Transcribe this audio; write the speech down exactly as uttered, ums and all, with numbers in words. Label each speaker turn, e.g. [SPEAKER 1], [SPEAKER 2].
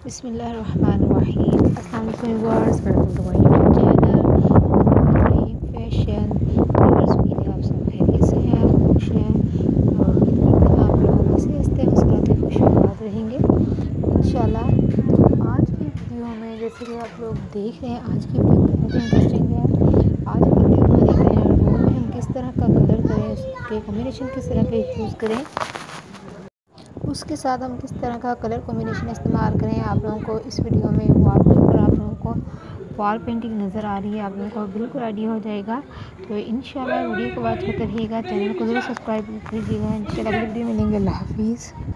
[SPEAKER 1] बिस्मिल्लाहिर्रहमानिर्रहीम। अस्सलाम वालेकुम viewers, welcome to my YouTube channel fashion. Viewers, उम्मीद है आप सब खैरियत से हैं, आप खुश हैं और आप लोग इसी हंसते मुस्कुराते खुशहाल रहेंगे इंशाल्लाह। आज की वीडियो में जैसे कि आप लोग देख रहे हैं, आज की वीडियो बहुत ही इंटरेस्टिंग है। आज की वीडियो में देख रहे हैं वो हम किस तरह का कलर करें, उसके कॉम्बिनेशन किस तरह के यूज़ करें, उसके साथ हम किस तरह का कलर कॉम्बिनेशन इस्तेमाल करें। आप लोगों को इस वीडियो में वॉल के ऊपर आप लोगों को वॉल पेंटिंग नज़र आ रही है, आप लोगों को बिल्कुल आइडिया हो जाएगा। तो इंशाल्लाह वीडियो को वॉच करते रहिएगा, चैनल को ज़रूर सब्सक्राइब कीजिएगा। इंशाल्लाह अगली वीडियो में मिलेंगे। अल्लाह हाफिज़।